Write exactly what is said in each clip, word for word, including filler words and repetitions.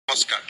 নমস্কাৰ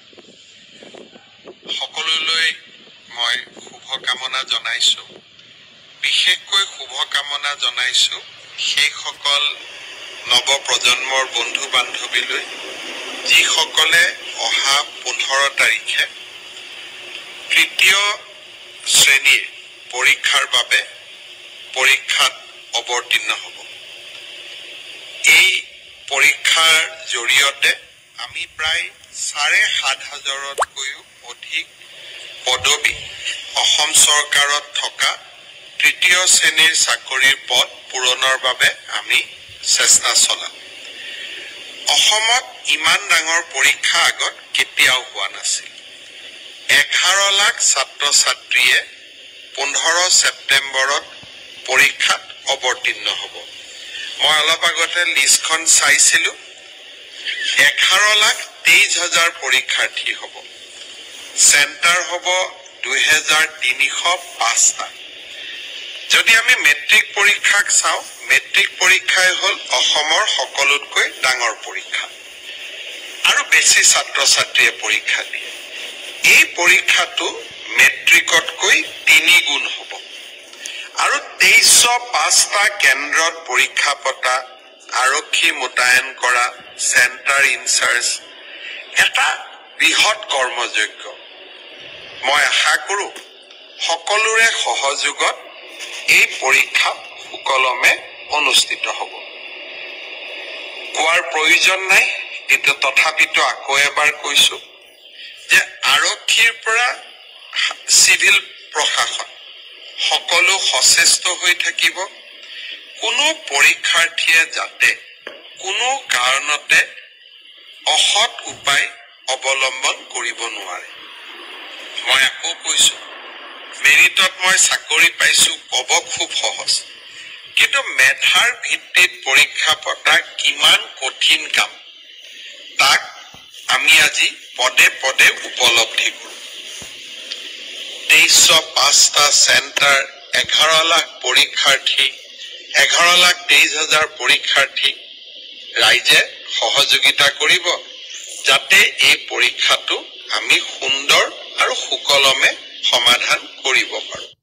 সকলোলৈ মই শুভকামনা জনাইছো বিশেষকৈ শুভকামনা জনাইছো সেই সকল নৱ প্ৰজন্মৰ বন্ধু বান্ধৱীলৈ যিসকলে অহা পোন্ধৰ তাৰিখে তৃতীয় শ্ৰেণীৰ পৰীক্ষাৰ বাবে পৰীক্ষাত অৱতীৰ্ণ হ'ব এই পৰীক্ষাৰ জৰিয়তে আমি প্ৰায় চাৰে সাত হাজাৰতকৈও অধিক পদবী অসম চৰকাৰত থকা তৃতীয় শ্ৰেণীৰ চাকৰিৰ পদ পূৰণৰ বাবে আমি চেষ্টা চলাম অসমত ইমান ডাঙৰ পৰীক্ষা আগত কেতিয়াও হোৱা নাছিল এঘাৰ লাখ ছাত্ৰ ছাত্ৰীয়ে পোন্ধৰ ছেপ্টেম্বৰত পৰীক্ষাত অৱতীৰ্ণ হ'ব মই অলপ আগতে লিষ্টখন চাইছিলো এঘাৰ লাখ তেইছ হাজাৰ পৰীক্ষাৰ্থী হ'ব সেন্টাৰ হ'ব দুই হাজাৰ তিনিশ পাঁচটা যদি আমি মেট্ৰিক পৰীক্ষাক চাও মেট্ৰিক পৰীক্ষাই হল অসমৰ সকলোতকৈ ডাঙৰ পৰীক্ষা আৰু বেছি ছাত্ৰ ছাত্ৰীয়ে পৰীক্ষা দিয়ে এই পৰীক্ষাটো মেট্ৰিকতকৈ তিনি গুণ হ'ব আৰু তেইছশ পাঁচটা কেন্দ্ৰত পৰীক্ষা পতা আৰক্ষী মোতায়েন কৰা সেন্টাৰ ইনচাৰ্জ এটা বৃহৎ কৰ্মযজ্ঞ মই আশা কৰো সকলোৰে সহযোগত এই পৰীক্ষা সুকলমে অনুষ্ঠিত হ'ব কোৱাৰ প্ৰয়োজন নাই কিন্তু তথাপিতো আকৌ এবাৰ কৈছো যে আৰক্ষীৰ পৰা সিভিল প্ৰশাসন সকলো সচেষ্ট হৈ থাকিব কোনো পৰীক্ষাৰ্থীয়ে যাতে কোনো কাৰণতে অসৎ উপায় অৱলম্বন কৰিব নোৱাৰে মই আকৌ কৈছো মেৰিটত মই চাকৰি পাইছো কব খুব সহজ কিন্তু মেধাৰ ভিত্তিত পৰীক্ষা পতা কিমান কঠিন কাম তাক আমি আজি পদে পদে উপলব্ধি কৰো তেইছশ পাঁচটা সেন্টাৰ এঘাৰ লাখ পৰীক্ষাৰ্থী এঘাৰ লাখ তেইছ হাজাৰ পৰীক্ষাৰ্থী ৰাইজে সহযোগিতা কৰিব যাতে এই পৰীক্ষাটো আমি সুন্দৰ আৰু সুকলমে সমাধান কৰিব পাৰো